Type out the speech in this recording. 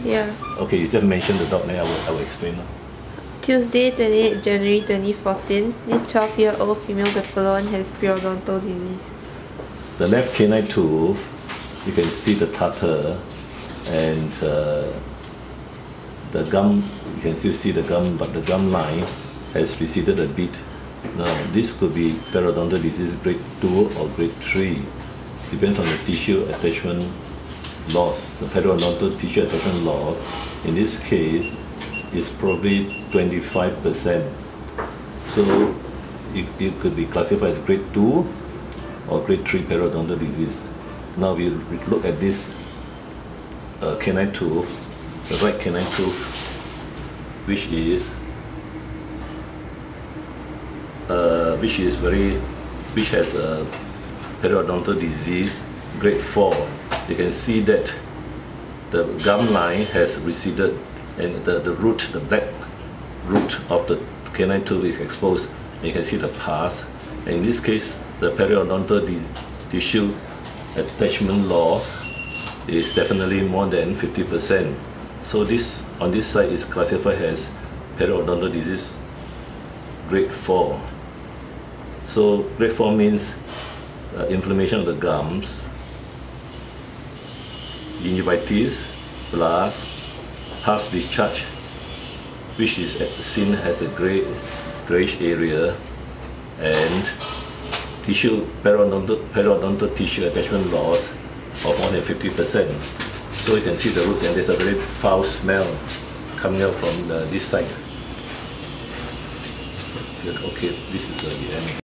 Yeah. Okay, you just mentioned the dog name, I will explain. Tuesday, 28 January 2014, this 12-year-old female Buffalon has periodontal disease. The left canine tooth, you can see the tartar, and the gum, you can still see the gum, but the gum line has receded a bit. Now, this could be periodontal disease grade 2 or grade 3. Depends on the tissue attachment loss. The periodontal tissue attachment loss, in this case, is probably 25%. So it could be classified as grade 2 or grade 3 periodontal disease. Now we look at this canine tooth, the right canine tooth, which has a periodontal disease grade 4. You can see that the gum line has receded, and the black root of the canine tooth is exposed, and you can see the pus. And in this case, the periodontal tissue attachment loss is definitely more than 50%. So this on this side is classified as periodontal disease grade 4. So grade 4 means inflammation of the gums, gingivitis, plus pus discharge, which is seen as a grayish area, and periodontal tissue attachment loss of more than 50%. So you can see the roots, and there's a very foul smell coming out from this side. Okay, this is the end.